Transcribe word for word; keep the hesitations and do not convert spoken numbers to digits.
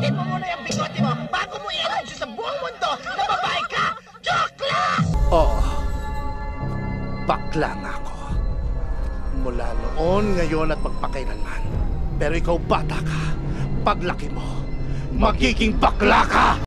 Gamitin mo muna yung bigote mo bago mo i-announce sa buong mundo na babae ka! Joke lang! Oo. Bakla nga ako. Mula noon, ngayon at magpakailanman. Pero ikaw bata ka. Paglaki mo, magiging bakla ka!